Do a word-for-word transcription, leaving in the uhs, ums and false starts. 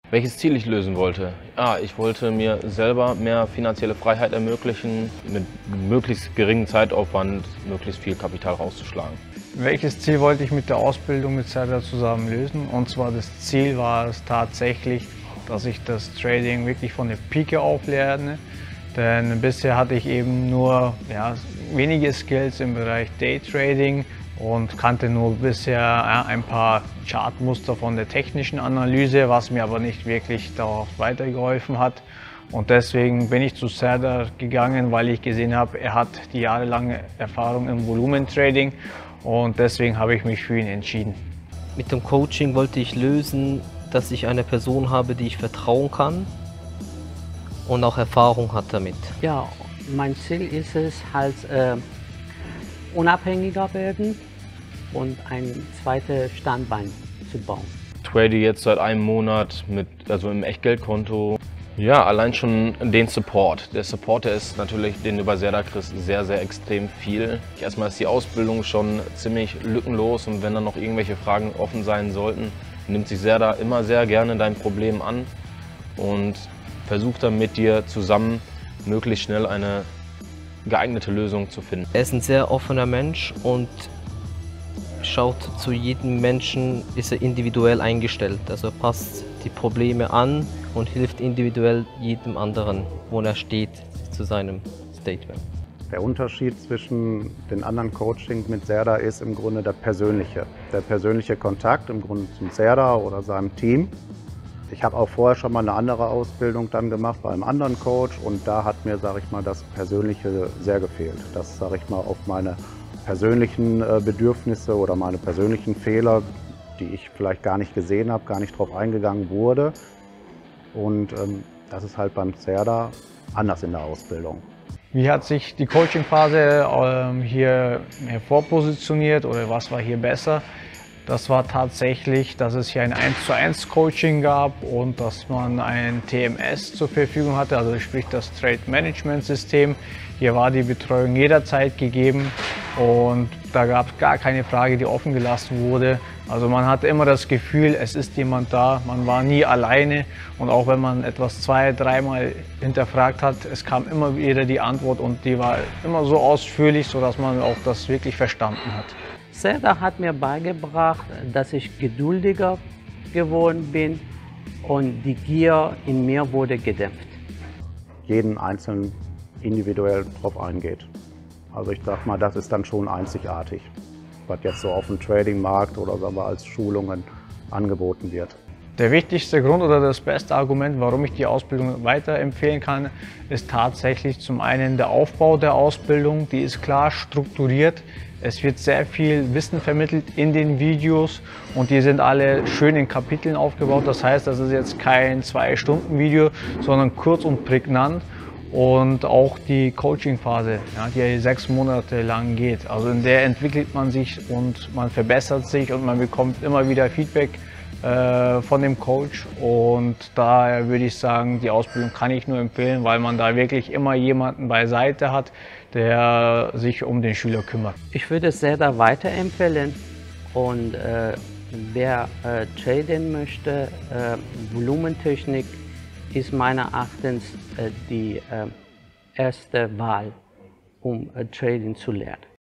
Welches Ziel ich lösen wollte? Ja, ich wollte mir selber mehr finanzielle Freiheit ermöglichen, mit möglichst geringem Zeitaufwand möglichst viel Kapital rauszuschlagen. Welches Ziel wollte ich mit der Ausbildung mit Serdar zusammen lösen? Und zwar das Ziel war es tatsächlich, dass ich das Trading wirklich von der Pike auf lerne. Denn bisher hatte ich eben nur ja, wenige Skills im Bereich Daytrading und kannte nur bisher ja, ein paar Chartmuster von der technischen Analyse, was mir aber nicht wirklich darauf weitergeholfen hat. Und deswegen bin ich zu Serdar gegangen, weil ich gesehen habe, er hat die jahrelange Erfahrung im Volumentrading und deswegen habe ich mich für ihn entschieden. Mit dem Coaching wollte ich lösen, dass ich eine Person habe, die ich vertrauen kann und auch Erfahrung hat damit. Ja, mein Ziel ist es halt äh, unabhängiger werden und ein zweites Standbein zu bauen. Ich trade jetzt seit einem Monat mit, also im Echtgeldkonto. Ja, allein schon den Support. Der Support, der ist natürlich, den du bei Serdar kriegst, sehr, sehr extrem viel. Erstmal ist die Ausbildung schon ziemlich lückenlos und wenn dann noch irgendwelche Fragen offen sein sollten, nimmt sich Serdar immer sehr gerne dein Problem an und versucht dann mit dir zusammen möglichst schnell eine geeignete Lösung zu finden. Er ist ein sehr offener Mensch und schaut zu jedem Menschen, ist er individuell eingestellt. Also er passt die Probleme an und hilft individuell jedem anderen, wo er steht, zu seinem Statement. Der Unterschied zwischen den anderen Coachings mit Serdar ist im Grunde der persönliche. Der persönliche Kontakt im Grunde zum Serdar oder seinem Team. Ich habe auch vorher schon mal eine andere Ausbildung dann gemacht bei einem anderen Coach und da hat mir, sage ich mal, das Persönliche sehr gefehlt. Das, sage ich mal, auf meine persönlichen Bedürfnisse oder meine persönlichen Fehler, die ich vielleicht gar nicht gesehen habe, gar nicht drauf eingegangen wurde. Und ähm, das ist halt beim Serdar anders in der Ausbildung. Wie hat sich die Coaching-Phase ähm, hier hervorpositioniert oder was war hier besser? Das war tatsächlich, dass es hier ein eins zu eins Coaching gab und dass man ein T M S zur Verfügung hatte, also sprich das Trade Management System. Hier war die Betreuung jederzeit gegeben und da gab es gar keine Frage, die offen gelassen wurde. Also man hatte immer das Gefühl, es ist jemand da, man war nie alleine und auch wenn man etwas zwei-, dreimal hinterfragt hat, es kam immer wieder die Antwort und die war immer so ausführlich, sodass man auch das wirklich verstanden hat. Serdar hat mir beigebracht, dass ich geduldiger geworden bin und die Gier in mir wurde gedämpft. Jeden Einzelnen individuell drauf eingeht. Also ich sag mal, das ist dann schon einzigartig, was jetzt so auf dem Trading-Markt oder sagen wir als Schulungen angeboten wird. Der wichtigste Grund oder das beste Argument, warum ich die Ausbildung weiterempfehlen kann, ist tatsächlich zum einen der Aufbau der Ausbildung. Die ist klar strukturiert. Es wird sehr viel Wissen vermittelt in den Videos und die sind alle schön in Kapiteln aufgebaut. Das heißt, das ist jetzt kein zwei-Stunden-Video, sondern kurz und prägnant. Und auch die Coaching-Phase, ja, die sechs Monate lang geht. Also in der entwickelt man sich und man verbessert sich und man bekommt immer wieder Feedback äh, von dem Coach. Und daher würde ich sagen, die Ausbildung kann ich nur empfehlen, weil man da wirklich immer jemanden beiseite hat, der sich um den Schüler kümmert. Ich würde es Serdar weiterempfehlen und äh, wer äh, traden möchte, äh, Volumentechnik, ist meiner Erachtens äh, die äh, erste Wahl, um äh, Trading zu lernen.